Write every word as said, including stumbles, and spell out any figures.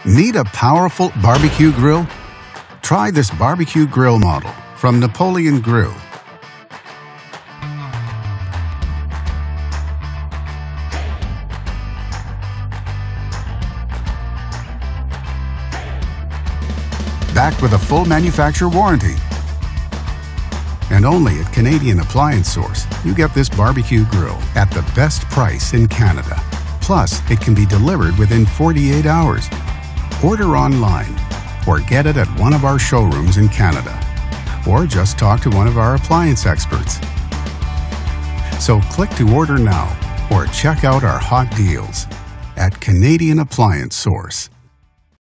Need a powerful barbecue grill? Try this barbecue grill model from Napoleon Grill. Backed with a full manufacturer warranty. And only at Canadian Appliance Source, you get this barbecue grill at the best price in Canada. Plus, it can be delivered within forty-eight hours. Order online or get it at one of our showrooms in Canada. Or just talk to one of our appliance experts. So click to order now or check out our hot deals at Canadian Appliance Source.